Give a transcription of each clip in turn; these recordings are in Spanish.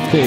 Sí.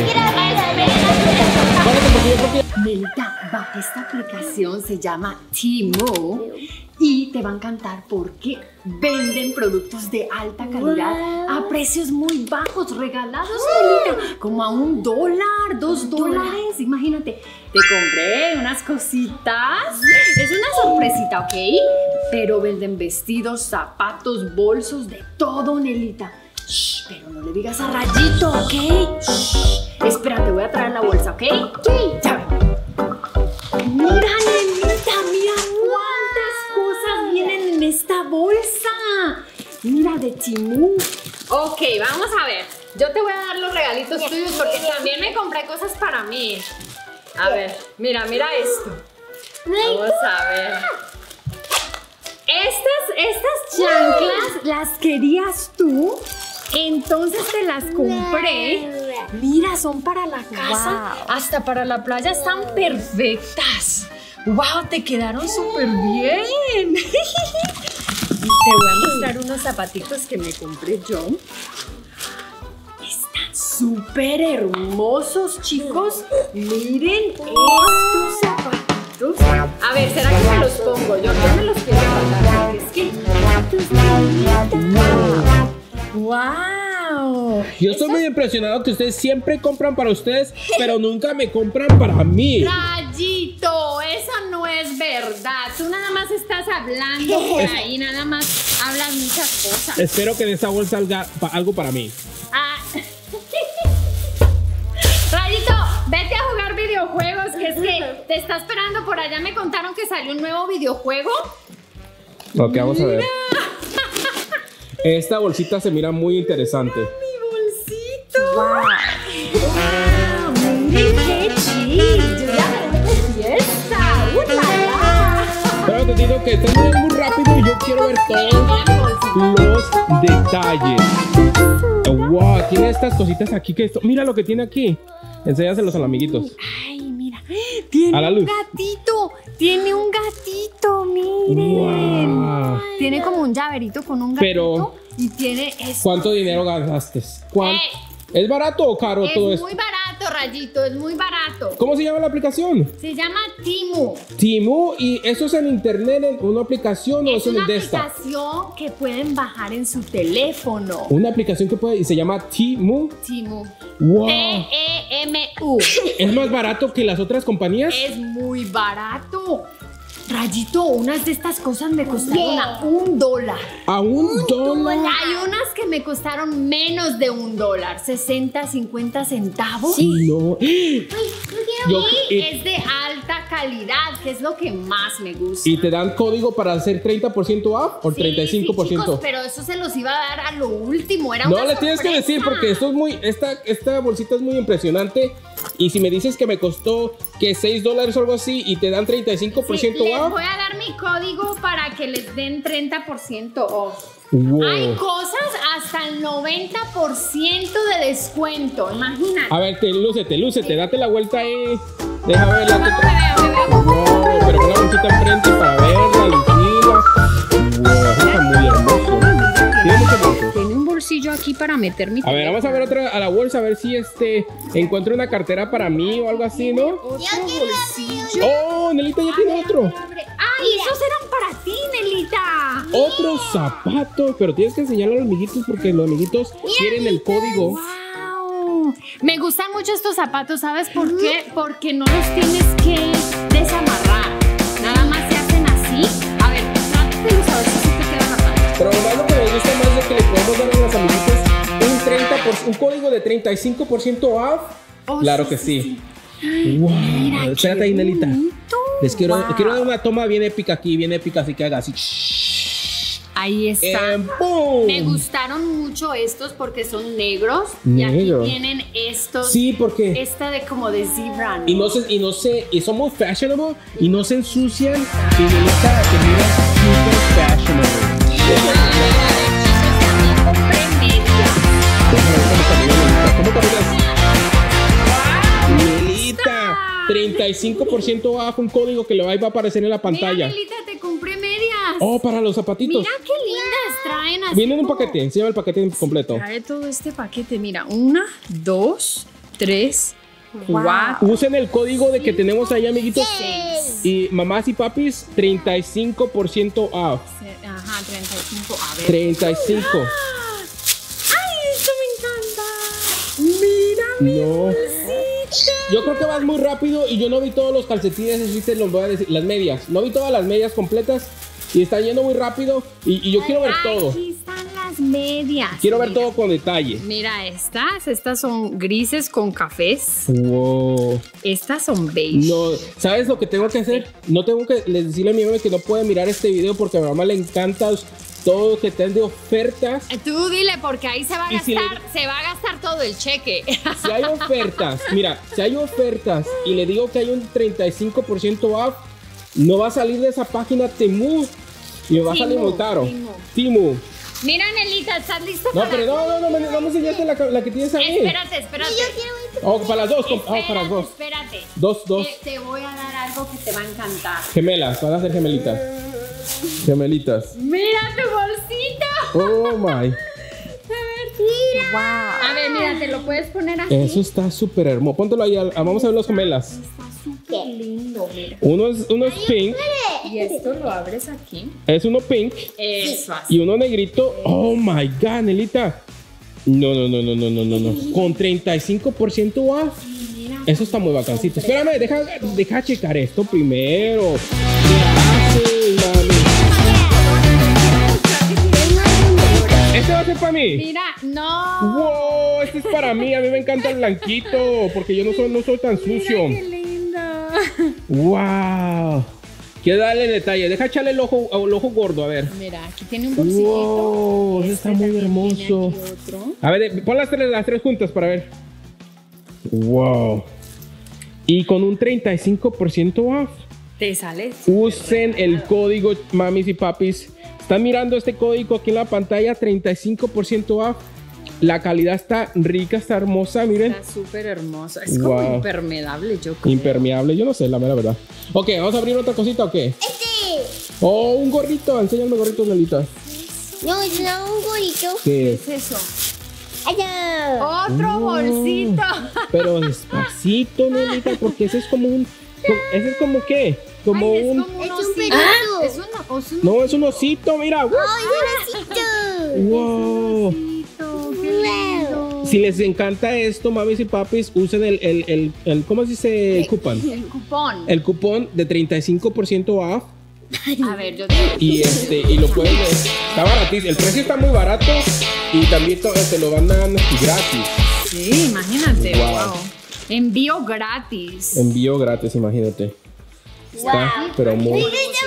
Nelita, baja esta aplicación, se llama Temu y te va a encantar porque venden productos de alta calidad a precios muy bajos, regalados, Nelita, como a $1, $2, imagínate. Te compré unas cositas, es una sorpresita, ¿ok? Pero venden vestidos, zapatos, bolsos, de todo, Nelita. Shh, pero no le digas a Rayito, ¿ok? Shh, espera, te voy a traer la bolsa, ¿ok? Sí, ya ven. Mira, Nelita, mira cuántas cosas vienen en esta bolsa. Mira, de Temu. Ok, vamos a ver. Yo te voy a dar los regalitos tuyos porque también me compré cosas para mí. A ver, mira esto. Vamos a ver. Estas chanclas las querías tú, entonces te las compré. Mira, son para la casa, hasta para la playa, están perfectas. ¡Wow! Te quedaron súper bien. Te voy a mostrar unos zapatitos que me compré yo. Están súper hermosos, chicos. Miren estos zapatitos. A ver, ¿será que me los pongo? Yo me los quiero guardar. Es que... ¡Wow! Yo estoy muy impresionado que ustedes siempre compran para ustedes, pero nunca me compran para mí. Rayito, eso no es verdad. Tú nada más estás hablando por ahí, nada más hablas muchas cosas. Espero que de esa bolsa salga algo para mí. Ah. Rayito, vete a jugar videojuegos, que es que te está esperando por allá. Me contaron que salió un nuevo videojuego. Ok, vamos a ver. Esta bolsita se mira muy interesante. ¡Mi bolsito! ¡Wow! ¡Miren qué chill! ¡Yo ya me voy de fiesta! ¡Ulala! Pero te digo que está muy rápido y yo quiero ver todos los detalles. ¡Wow! Tiene estas cositas aquí que esto. Mira lo que tiene aquí. Enséñaselos a los amiguitos. ¡Ay, mira! Tiene a la luz. Un gatito. Tiene un gatito, miren. Wow. Tiene como un llaverito con un gatito. Pero, y tiene esto. ¿cuánto dinero gastaste? ¿Es barato o caro todo esto? Es muy barato, Rayito, es muy barato. ¿Cómo se llama la aplicación? Se llama Temu. Temu, ¿y eso es en internet, en una aplicación o es en el desktop? Es una aplicación que pueden bajar en su teléfono. Una aplicación que puede, y se llama Temu. Temu. Wow. T-E-M-U. ¿Es más barato que las otras compañías? Es muy barato. Rayito, unas de estas cosas me costaron a $1. ¿A $1? Hay unas que me costaron menos de $1, 60, 50 centavos. Sí. No. Es de alta calidad, que es lo que más me gusta. ¿Y te dan código para hacer 30% off o 35%? Sí, chicos, pero eso se los iba a dar a lo último. Era no una le tienes que sorpresa. decir porque esto es muy, esta bolsita es muy impresionante. Y si me dices que me costó que $6 o algo así y te dan 35% les off. voy a dar mi código para que les den 30% off. Wow. Hay cosas hasta el 90% de descuento, imagínate. A ver, lúcete, date la vuelta ahí. Deja verla. No, me veo. Wow, pero con la bolsita enfrente para verla, lucirla. Wow, está muy hermoso. Tiene mucho bolso. Tiene un bolsillo aquí para meter mi A ver, vamos a ver otra a la bolsa, a ver si encuentro una cartera para mí o algo así, ¿no? Otro bolsillo. Oh, Nelita ya tiene otro. ¡Ay, esos eran para ti, Nelita! Otros zapatos, pero tienes que enseñarle a los amiguitos porque los amiguitos quieren el código. ¡Wow! Me gustan mucho estos zapatos, ¿sabes por qué? Porque no los tienes que desamarrar. Nada más se hacen así. A ver, trátelos a ver si se te quedan atrás. Pero además lo que me gusta más es que le podemos dar a los amiguitos un código de 35% off. Oh, claro que sí. Wow. Mira, Espérate ahí, Nelita. Les quiero dar una toma bien épica aquí, bien épica, así que haga así. Ahí está. ¡Boom! Me gustaron mucho estos porque son negros. Negro. Y aquí tienen estos. Sí, porque Esta de como de zebra, ¿no? y son muy fashionable y no se ensucian. Y Nelita se mira super fashionable. Compré medias. ¿Cómo caminas? Nelita, 35% off, un código que le va a aparecer en la pantalla. Mira, Nelita, te compré medias. Oh, para los zapatitos. Mira qué lindas traen así. Viene en un como- paquete, enseña el paquete completo. Trae todo este paquete, mira, 1, 2, 3, Wow. 4, Usen el código de que tenemos ahí, amiguitos. 6. Y mamás y papis, 35% off. Ajá, 35. A ver. 35. ¡Ay, esto me encanta! ¡Mira, No. Yo creo que vas muy rápido y yo no vi todos los calcetines, así te los voy a decir, las medias. No vi todas las medias completas y están yendo muy rápido y yo quiero ver todo. Aquí están las medias. Quiero ver Mira. todo con detalle. Mira estas son grises con cafés. Wow. Estas son beige. No, ¿sabes lo que tengo que hacer? No tengo que decirle a mi mamá que no puede mirar este video porque a mi mamá le encanta todo lo que estén de ofertas. Tú dile porque ahí se va a Y si gastar, se va a gastar todo el cheque. Si hay ofertas, mira, si hay ofertas y le digo que hay un 35% off, no va a salir de esa página Temu y me va a salir muy caro. Temu. Mira, Nelita, ¿estás lista No, para pero no me enseñaste la que tienes ahí. Espérate. Oh, para las dos, para las dos. Espérate. Dos. Te voy a dar algo que te va a encantar. Gemelas, van a ser gemelitas. Gemelitas. Mira tu bolsita. Oh my. Wow. A ver, mira, te lo puedes poner así. Eso está súper hermoso. Póntelo ahí, vamos a ver los gemelas. Está súper lindo, mira. Uno es pink, Y esto lo abres aquí. es uno pink Eso así. y uno negrito. Oh my god, Nelita. No. Con 35% off. Eso está muy bacancito. Espérame, deja checar esto primero. ¿Qué haces, mami? ¿Este va a ser para mí? Mira, no. Wow, este es para mí. A mí me encanta el blanquito porque yo no soy tan sucio. Qué lindo. Wow. Quiero darle detalle. Deja echarle el ojo gordo, a ver. Mira, aquí tiene un bolsillito. Wow, eso está muy hermoso. Tiene aquí otro. A ver, pon las tres juntas para ver. Wow. Y con un 35% off. Te sale. Usen el código, mamis y papis. Están mirando este código aquí en la pantalla, 35% off. La calidad está rica, está hermosa, miren. Está súper hermoso. Es Wow. como impermeable, yo creo. Impermeable, yo no sé, la mera verdad. Ok, ¿vamos a abrir otra cosita o qué? Oh, un gorrito, enséñame gorritos, Nelita. No, es un gorrito. ¿Qué es? ¿Qué es eso? Allá. Otro bolsito. Pero despacito, Nelita, porque ese es como un... ¿Ese es como qué? Como Ay, un... es como Es un osito. perrito. Es un osito. No, es un osito, mira. ¡Ay, un osito! Wow. Qué lindo. Si les encanta esto, mamis y papis, usen el ¿cómo se dice? Coupon. El cupón. El cupón de 35% off. A ver, yo te... Y lo pueden ver. Está baratísimo. El precio está muy barato y también te lo van dando gratis. Sí, imagínate. Wow. Wow. Envío gratis. Envío gratis, imagínate. Está, pero muy...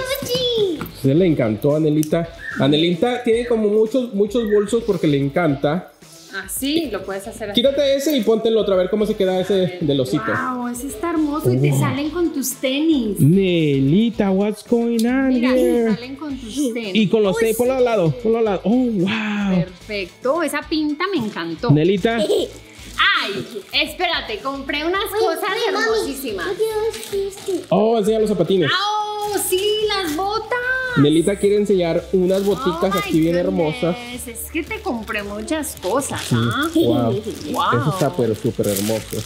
Se le encantó a Anelita. Anelita tiene como muchos bolsos porque le encanta. Así lo puedes hacer así. Quítate ese y póntelo otra, a ver cómo se queda ese del osito. Wow, ese está hermoso y te salen con tus tenis. Nelita, what's going on Mira, te here? salen con tus tenis. Y con los tenis, ponlo al lado, ponlo al lado. Oh, wow. Perfecto, esa pinta me encantó. Nelita, Ay, espérate, compré unas cosas hermosísimas. oh, enseña los zapatines. ¡Oh, sí, las botas! Nelita quiere enseñar unas boticas Oh, aquí my bien goodness, hermosas. Es que te compré muchas cosas, ¿ah? Wow. Wow. Eso está pero súper hermoso.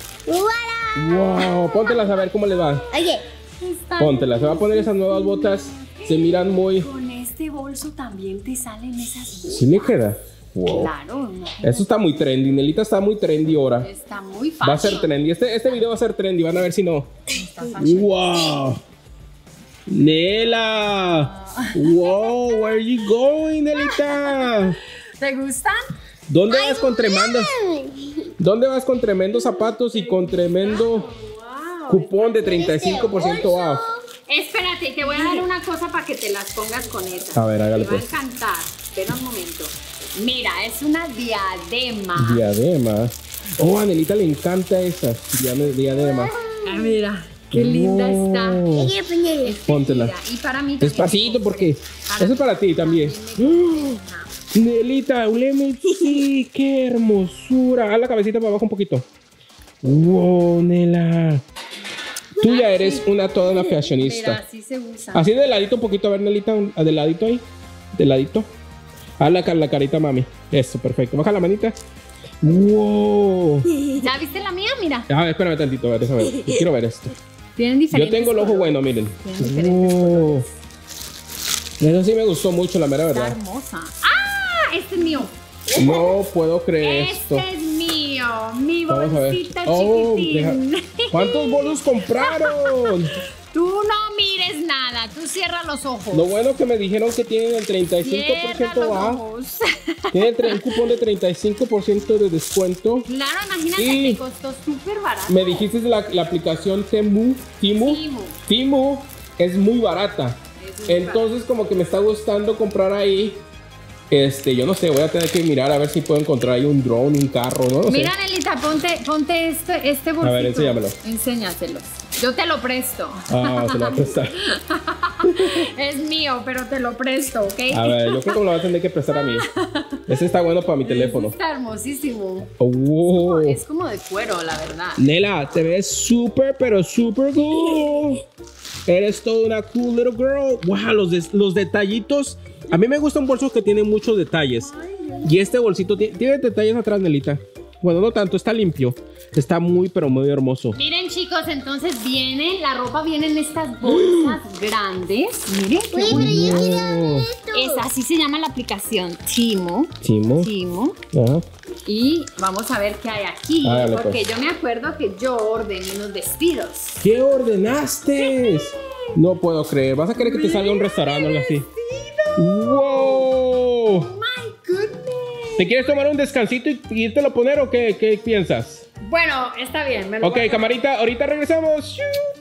Wow, póntelas a ver cómo les va. Oye, Póntelas, se va a poner esas nuevas botas. Se miran muy... Con este bolso también te salen esas botas. ¿Sí le queda? Wow. Claro, no, Eso está muy trendy. Nelita está muy trendy ahora. está muy fácil. Va a ser trendy. Este video va a ser trendy. Van a ver si no. ¡Wow! ¡Nela! ¡Wow! Where are you going, Nelita? ¿Te gustan? ¿Dónde vas con tremendos? ¿Dónde vas con tremendos zapatos y con tremendo cupón de 35% off? Espérate, te voy a dar una cosa para que te las pongas con esa. A ver, hágale Te va a pues. encantar. Espera un momento. Mira, es una diadema. Diadema. Oh, a Nelita le encanta esa diadema. Ah, mira, qué linda está. Wow. quiero ponerle. Póntela. Mira, y para mí también. Despacito porque eso es para ti también. Nelita, sí, qué hermosura. Haz la cabecita para abajo un poquito. Wow, Nela. Tú ya eres toda una Mira, fashionista. así se usa. Así de ladito un poquito, a ver, Nelita, de ladito ahí. De ladito. Haz la carita, mami. Eso, perfecto. Baja la manita. Wow. ¿Ya viste la mía? Mira. A ver, espérame tantito, a ver, déjame ver. Yo quiero ver esto. Tienen diferentes. Yo tengo el ojo colores. bueno, miren. Tienen diferentes Wow. Eso sí me gustó mucho, la mera Está verdad. hermosa. ¡Ah! Este es mío. No puedo creer esto. Este es mío. Mi Vamos a ver. bolsita Oh, chiquitín. ¿cuántos bolos compraron? Tú no mires nada. Tú cierra los ojos. Lo bueno que me dijeron que tienen el Cierra 35% los bajo. ojos. Tienen un cupón de 35% de descuento. Claro, imagínate Y que costó súper barato. me dijiste la aplicación Timu es muy barata. Es muy Entonces como que me está gustando comprar ahí. Yo no sé, voy a tener que mirar a ver si puedo encontrar ahí un drone, un carro, no sé. Mira, Nelita, ponte este bolsito. A ver, enséñamelo. Enséñaselo. Yo te lo presto. Ah, se lo va a prestar. Es mío, pero te lo presto, ¿ok? A ver, yo creo que me lo va a tener que prestar a mí. Ese está bueno para mi teléfono. Está hermosísimo. Oh. Es como de cuero, la verdad. Nela, te ves súper, pero súper cool. Eres toda una cool little girl. Wow, los detallitos. A mí me gustan bolsos que tienen muchos detalles. Y este bolsito tiene detalles atrás, Nelita. Bueno, no tanto, está limpio. Está muy, pero muy hermoso. Miren, chicos, entonces la ropa viene en estas bolsas grandes. Miren, qué Oye, pero bonito. yo quiero esto. Así se llama la aplicación Timo. Timo. Ajá. Y vamos a ver qué hay aquí. Hágale, Porque pues. yo me acuerdo que yo ordené unos vestidos. ¿Qué ordenaste? No puedo creer. ¿Vas a querer que te salga un restaurante o algo así? ¡Wow! ¡My goodness! ¿Te quieres tomar un descansito y irte a poner o qué piensas? Bueno, está bien. Me lo Ok, voy a- camarita, ahorita regresamos.